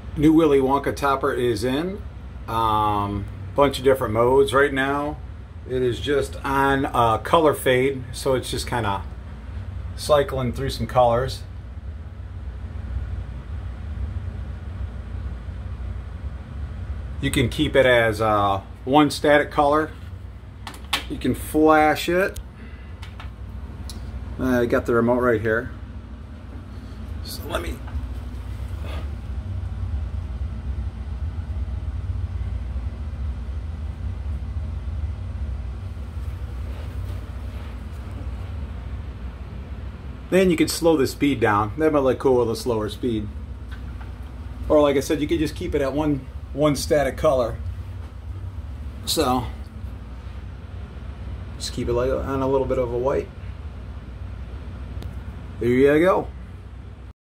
New Willy Wonka topper is in. Bunch of different modes right now. It is just on color fade, so it's just kind of cycling through some colors. You can keep it as one static color. You can flash it. I got the remote right here. So let me. Then you can slow the speed down. That might look cool with a slower speed. Or like I said, you could just keep it at one static color. So just keep it like on a little bit of a white. There you go.